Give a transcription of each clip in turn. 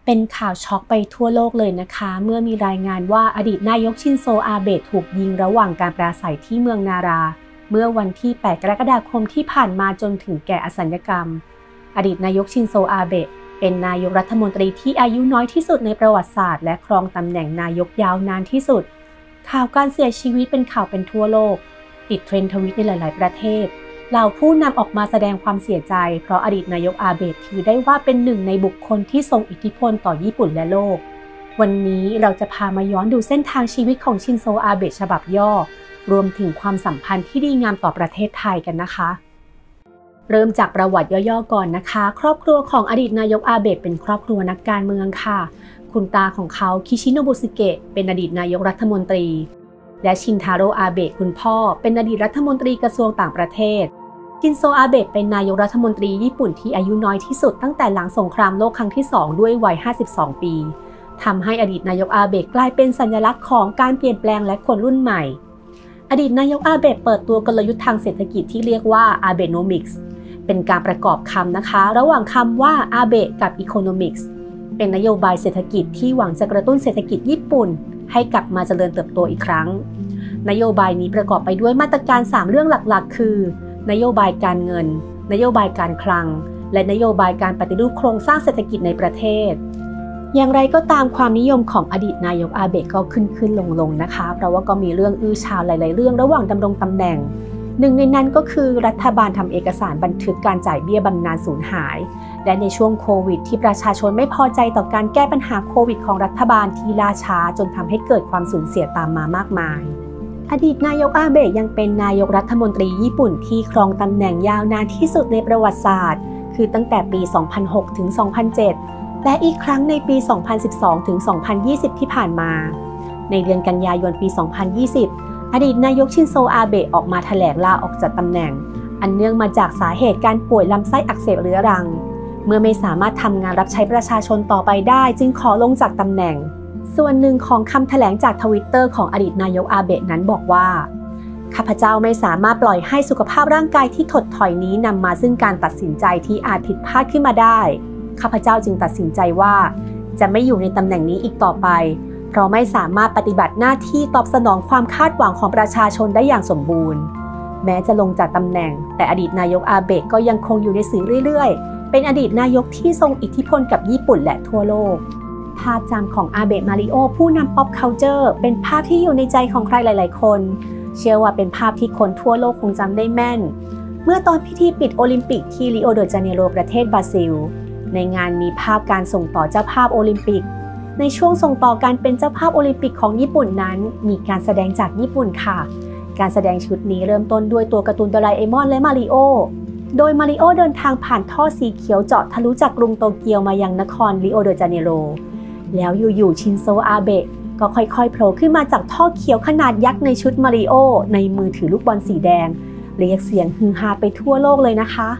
เป็นข่าวช็อกไปทั่วโลกเลยนะคะเมื่อมีรายงานว่าอดีตนายกชินโซอาเบะถูกยิงระหว่างการปราศรัยที่เมืองนาราเมื่อวันที่ 8 กรกฎาคมที่ผ่านมาจนถึงแก่อสัญกรรมอดีตนายกชินโซอาเบะเป็นนายกรัฐมนตรีที่อายุน้อยที่สุดในประวัติศาสตร์และครองตำแหน่งนายกยาวนานที่สุดข่าวการเสียชีวิตเป็นข่าวเป็นทั่วโลกติดเทรนด์ทวิตในหลายๆประเทศเหล่าผู้นำออกมาแสดงความเสียใจเพราะอดีตนายกอาเบะถือได้ว่าเป็นหนึ่งในบุคคลที่ทรงอิทธิพลต่อญี่ปุ่นและโลกวันนี้เราจะพามาย้อนดูเส้นทางชีวิตของชินโซอาเบะฉบับย่อรวมถึงความสัมพันธ์ที่ดีงามต่อประเทศไทยกันนะคะเริ่มจากประวัติย่อๆก่อนนะคะครอบครัวของอดีตนายกอาเบะเป็นครอบครัวนักการเมืองค่ะคุณตาของเขาคิชิโนบุสึเกะเป็นอดีตนายกรัฐมนตรีและชินทาโร่อาเบะคุณพ่อเป็นอดีตรัฐมนตรีกระทรวงต่างประเทศชินโซอาเบะเป็นนายกรัฐมนตรีญี่ปุ่นที่อายุน้อยที่สุดตั้งแต่หลังสงครามโลกครั้งที่ 2ด้วยวัย 52 ปีทำให้อดีตนายกอาเบะกลายเป็นสัญลักษณ์ของการเปลี่ยนแปลงและคนรุ่นใหม่อดีตนายกอาเบะเปิดตัวกลยุทธ์ทางเศรษฐกิจที่เรียกว่าอาเบโนมิกส์เป็นการประกอบคำนะคะระหว่างคำว่าอาเบะกับอีโคโนมิกส์เป็นนโยบายเศรษฐกิจที่หวังจะกระตุ้นเศรษฐกิจญี่ปุ่นให้กลับมาเจริญเติบโตอีกครั้งนโยบายนี้ประกอบไปด้วยมาตรการ3เรื่องหลักๆคือนโยบายการเงินนโยบายการคลังและนโยบายการปฏิรูปโครงสร้างเศรษฐกิจในประเทศอย่างไรก็ตามความนิยมของอดีตนายกอาเบะก็ขึ้นลงนะคะเพราะว่าก็มีเรื่องอื้อฉาวหลายๆเรื่องระหว่างดำรงตำแหน่งหนึ่งในนั้นก็คือรัฐบาลทำเอกสารบันทึกการจ่ายเบี้ยบำนาญสูญหายและในช่วงโควิดที่ประชาชนไม่พอใจต่อการแก้ปัญหาโควิดของรัฐบาลที่ล่าช้าจนทำให้เกิดความสูญเสียตามมามากมายอดีตนายกอาเบะยังเป็นนายกรัฐมนตรีญี่ปุ่นที่ครองตำแหน่งยาวนานที่สุดในประวัติศาสตร์คือตั้งแต่ปี 2006 ถึง 2007 และอีกครั้งในปี 2012 ถึง 2020 ที่ผ่านมาในเดือนกันยายนปี 2020 อดีตนายกชินโซอาเบะออกมาแถลงลาออกจากตำแหน่งอันเนื่องมาจากสาเหตุการป่วยลำไส้อักเสบเรื้อรังเมื่อไม่สามารถทำงานรับใช้ประชาชนต่อไปได้จึงขอลงจากตำแหน่งส่วนหนึ่งของคำแถลงจาก Twitter ของอดีตนายกอาเบะนั้นบอกว่าข้าพเจ้าไม่สามารถปล่อยให้สุขภาพร่างกายที่ถดถอยนี้นำมาซึ่งการตัดสินใจที่อาจผิดพลาดขึ้นมาได้ข้าพเจ้าจึงตัดสินใจว่าจะไม่อยู่ในตำแหน่งนี้อีกต่อไปเพราะไม่สามารถปฏิบัติหน้าที่ตอบสนองความคาดหวังของประชาชนได้อย่างสมบูรณ์แม้จะลงจากตำแหน่งแต่อดีตนายกอาเบะก็ยังคงอยู่ในสื่อเรื่อยๆเป็นอดีตนายกที่ทรงอิทธิพลกับญี่ปุ่นและทั่วโลกภาพจำของอาเบะมาริโอผู้นำ Pop Culture เป็นภาพที่อยู่ในใจของใครหลายๆคนเชื่อว่าเป็นภาพที่คนทั่วโลกคงจำได้แม่นเมื่อตอนพิธีปิดโอลิมปิกที่ริโอเดจาเนโรประเทศบราซิลในงานมีภาพการส่งต่อเจ้าภาพโอลิมปิกในช่วงส่งต่อการเป็นเจ้าภาพโอลิมปิกของญี่ปุ่นนั้นมีการแสดงจากญี่ปุ่นค่ะการแสดงชุดนี้เริ่มต้นด้วยตัวการ์ตูนโดราเอมอนและมาริโอโดยมาริโอเดินทางผ่านท่อสีเขียวเจาะทะลุจากกรุงโตเกียวมายังนครริโอเดจาเนโรแล้วอยู่ๆชินโซอาเบะก็ค่อยๆโผล่ขึ้นมาจากท่อเขียวขนาดยักษ์ในชุดมาริโอในมือถือลูกบอลสีแดงเรียกเสียงฮือฮาไปทั่วโลกเลยนะคะ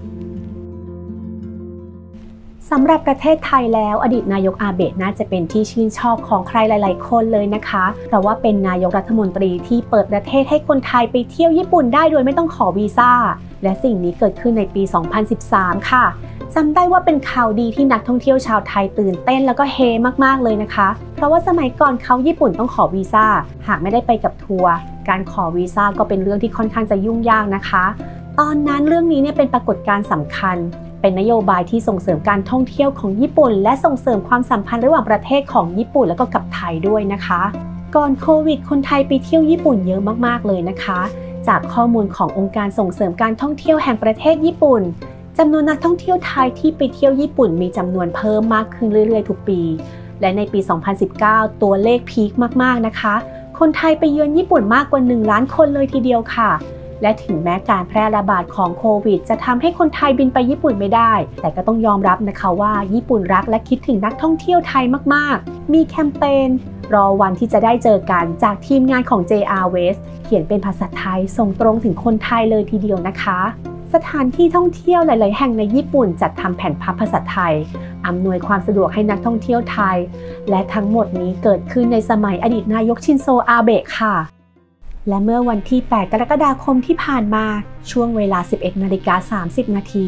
สำหรับประเทศไทยแล้วอดีตนายกอาเบะน่าจะเป็นที่ชื่นชอบของใครหลายๆคนเลยนะคะเพราะว่าเป็นนายกรัฐมนตรีที่เปิดประเทศให้คนไทยไปเที่ยวญี่ปุ่นได้โดยไม่ต้องขอวีซ่าและสิ่งนี้เกิดขึ้นในปี 2013 ค่ะจำได้ว่าเป็นข่าวดีที่นักท่องเที่ยวชาวไทยตื่นเต้นแล้วก็เฮมากๆเลยนะคะเพราะว่าสมัยก่อนเขาญี่ปุ่นต้องขอวีซ่าหากไม่ได้ไปกับทัวร์การขอวีซ่าก็เป็นเรื่องที่ค่อนข้างจะยุ่งยากนะคะตอนนั้นเรื่องนี้เนี่ยเป็นปรากฏการณ์สำคัญเป็นนโยบายที่ส่งเสริมการท่องเที่ยวของญี่ปุ่นและส่งเสริมความสัมพันธ์ระหว่างประเทศของญี่ปุ่นแล้วก็กับไทยด้วยนะคะก่อนโควิดคนไทยไปเที่ยวญี่ปุ่นเยอะมากๆเลยนะคะจากข้อมูลขององค์การส่งเสริมการท่องเที่ยวแห่งประเทศญี่ปุ่นจำนวนนักท่องเที่ยวไทยที่ไปเที่ยวญี่ปุ่นมีจำนวนเพิ่มมากขึ้นเรื่อยๆทุกปีและในปี 2019 ตัวเลขพีคมากๆนะคะคนไทยไปเยือนญี่ปุ่นมากกว่า1 ล้านคนเลยทีเดียวค่ะและถึงแม้การแพร่ระบาดของโควิดจะทำให้คนไทยบินไปญี่ปุ่นไม่ได้แต่ก็ต้องยอมรับนะคะว่าญี่ปุ่นรักและคิดถึงนักท่องเที่ยวไทยมากๆมีแคมเปญรอวันที่จะได้เจอกันจากทีมงานของ JR West เขียนเป็นภาษาไทยส่งตรงถึงคนไทยเลยทีเดียวนะคะสถานที่ท่องเที่ยวหลายๆแห่งในญี่ปุ่นจัดทำแผ่นพับภาษาไทยอำนวยความสะดวกให้นักท่องเที่ยวไทยและทั้งหมดนี้เกิดขึ้นในสมัยอดีตนายกชินโซอาเบะค่ะและเมื่อวันที่ 8 กรกฎาคมที่ผ่านมาช่วงเวลา 11:30 น.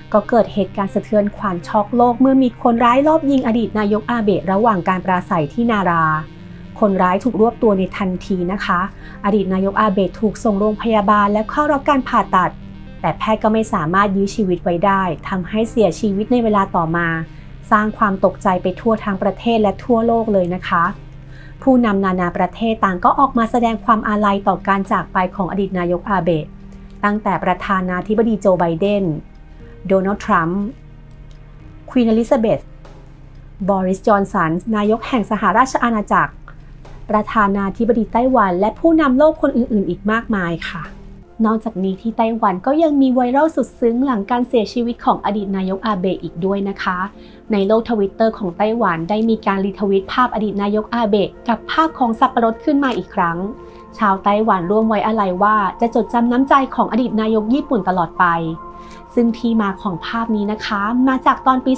ก็เกิดเหตุการณ์สะเทือนขวัญช็อกโลกเมื่อมีคนร้ายลอบยิงอดีตนายกอาเบะระหว่างการปราศัยที่นาราคนร้ายถูกรวบตัวในทันทีนะคะอดีตนายกอาเบะถูกส่งโรงพยาบาลและเข้ารับการผ่าตัดแต่แพทย์ก็ไม่สามารถยื้อชีวิตไว้ได้ทำให้เสียชีวิตในเวลาต่อมาสร้างความตกใจไปทั่วทั้งประเทศและทั่วโลกเลยนะคะผู้นำนานาประเทศต่างก็ออกมาแสดงความอาลัยต่อการจากไปของอดีตนายกอาเบะตั้งแต่ประธานาธิบดีโจไบเดนโดนัลด์ทรัมป์ควีนอลิซาเบธบอริสจอนสันนายกแห่งสหราชอาณาจักรประธานาธิบดีไต้หวันและผู้นำโลกคนอื่นๆอีกมากมายค่ะนอกจากนี้ที่ไต้หวันก็ยังมีไวรัลสุดซึ้งหลังการเสียชีวิตของอดีตนายกอาเบะอีกด้วยนะคะในโลกทวิตเตอร์ของไต้หวันได้มีการรีทวิตภาพอดีตนายกอาเบะกับภาพของสับปะรดขึ้นมาอีกครั้งชาวไต้หวันร่วมไว้อาลัยว่าจะจดจำน้ำใจของอดีตนายกญี่ปุ่นตลอดไปซึ่งที่มาของภาพนี้นะคะมาจากตอนปี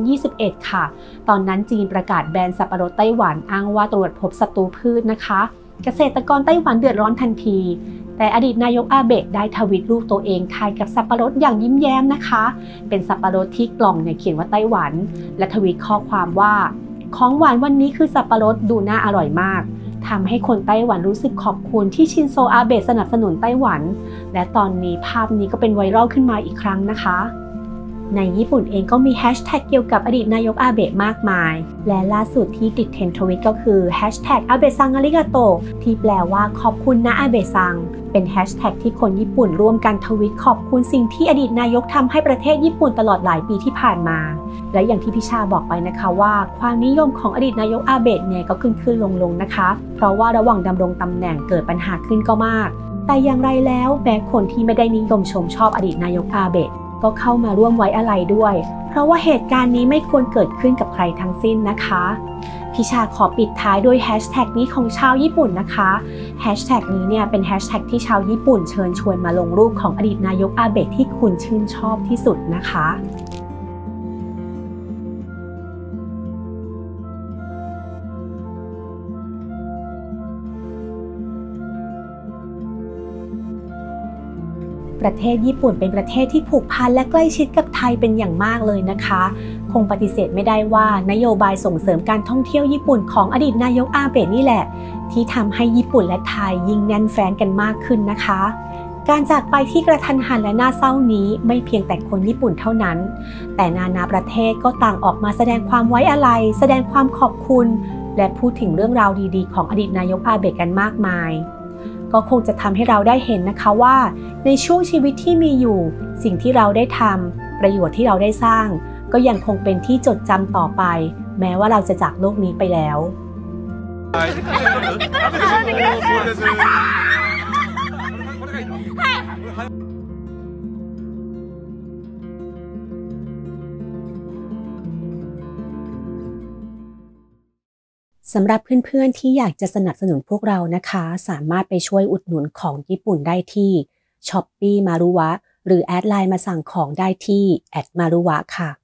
2021 ค่ะตอนนั้นจีนประกาศแบนสับปะรดไต้หวันอ้างว่าตรวจพบศัตรูพืชนะคะเกษตรกรไต้หวันเดือดร้อนทันทีแต่อดีตนายกอาเบะได้ทวีตรูปตัวเองถ่ายกับสับปะรดอย่างยิ้มแย้มนะคะเป็นสับปะรดที่กล่องเนี่ยเขียนว่าไต้หวันและทวีตข้อความว่าของหวานวันนี้คือสับปะรดดูน่าอร่อยมากทำให้คนไต้หวันรู้สึกขอบคุณที่ชินโซอาเบะสนับสนุนไต้หวันและตอนนี้ภาพนี้ก็เป็นไวรัลขึ้นมาอีกครั้งนะคะในญี่ปุ่นเองก็มีแฮชแท็กเกี่ยวกับอดีตนายกอาเบะมากมายและล่าสุดที่ติดเทรนด์ทวิตก็คือแฮชแท็กอาเบะซังอาริกาโตที่แปลว่าขอบคุณนะอาเบะซังเป็นแฮชแท็กที่คนญี่ปุ่นร่วมกันทวิตขอบคุณสิ่งที่อดีตนายกทำให้ประเทศญี่ปุ่นตลอดหลายปีที่ผ่านมาและอย่างที่พิชาบอกไปนะคะว่าความนิยมของอดีตนายกอาเบะเนี่ยก็ขึ้นลงนะคะเพราะว่าระหว่างดำรงตำแหน่งเกิดปัญหาขึ้นก็มากแต่อย่างไรแล้วแม้คนที่ไม่ได้นิยมชมชอบอดีตนายกอาเบะก็เข้ามาร่วมไว้อาลัยด้วยเพราะว่าเหตุการณ์นี้ไม่ควรเกิดขึ้นกับใครทั้งสิ้นนะคะพิชาขอปิดท้ายด้วยแฮชแท็กนี้ของชาวญี่ปุ่นนะคะแฮชแท็กนี้เนี่ยเป็นแฮชแท็กที่ชาวญี่ปุ่นเชิญชวนมาลงรูปของอดีตนายกอาเบะที่คุณชื่นชอบที่สุดนะคะประเทศญี่ปุ่นเป็นประเทศที่ผูกพันและใกล้ชิดกับไทยเป็นอย่างมากเลยนะคะคงปฏิเสธไม่ได้ว่านโยบายส่งเสริมการท่องเที่ยวญี่ปุ่นของอดีตนายกอาเบะนี่แหละที่ทำให้ญี่ปุ่นและไทยยิ่งแน่นแฟ้นกันมากขึ้นนะคะการจากไปที่กระทันหันและน่าเศร้านี้ไม่เพียงแต่คนญี่ปุ่นเท่านั้นแต่นานาประเทศก็ต่างออกมาแสดงความไว้อาลัยแสดงความขอบคุณและพูดถึงเรื่องราวดีๆของอดีตนายกอาเบะกันมากมายก็คงจะทำให้เราได้เห็นนะคะว่าในช่วงชีวิตที่มีอยู่สิ่งที่เราได้ทำประโยชน์ที่เราได้สร้างก็ยังคงเป็นที่จดจำต่อไปแม้ว่าเราจะจากโลกนี้ไปแล้วสำหรับเพื่อนๆที่อยากจะสนับสนุนพวกเรานะคะสามารถไปช่วยอุดหนุนของญี่ปุ่นได้ที่ Shopee มารุวะหรือแอดไลน์มาสั่งของได้ที่ @maruwa ค่ะ